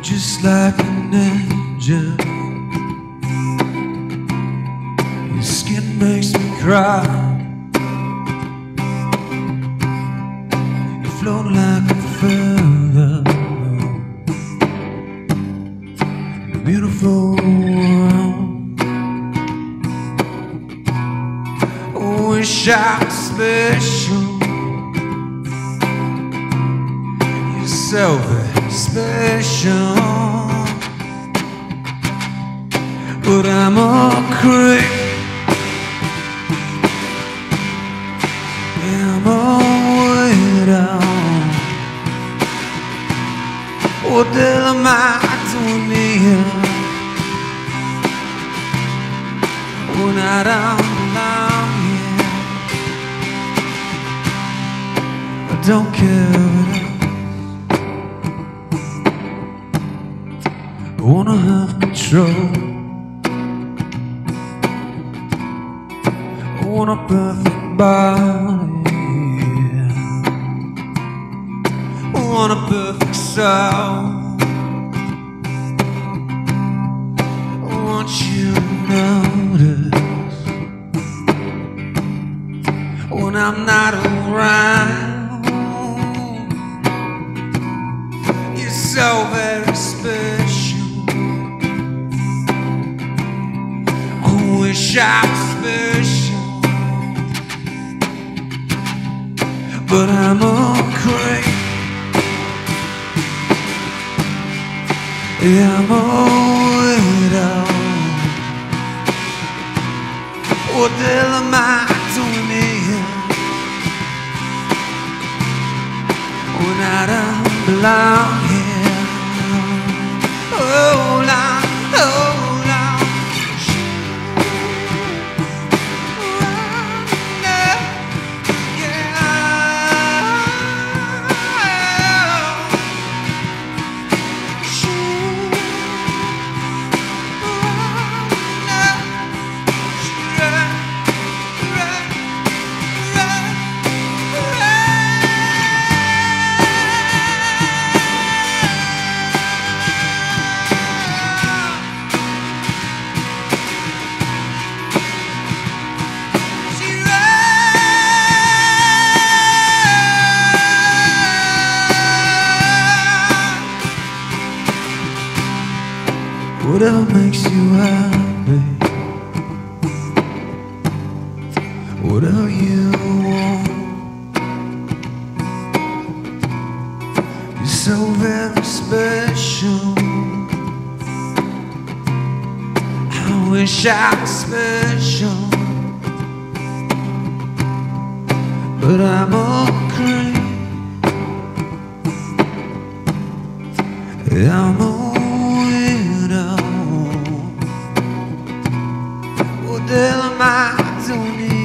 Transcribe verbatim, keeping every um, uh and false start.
just like an angel. Your skin makes me cry. You float like a feather in a beautiful world. Wish I was special. You're so very special. But I'm a creep. I'm a widow. What the hell am I doing here when I don't belong here? I don't care at all. I wanna have control. I want a perfect body. I want a perfect soul. I want you to notice when I'm not around. You're so very special. I wish I was special, but I'm a creep. Yeah, I'm a widow. What the hell am I doing here when I don't belong here? Oh, Lord, oh, whatever makes you happy, whatever you want. You're so very special. I wish I was special, but I'm a creep. I'm a what the hell am I doing here?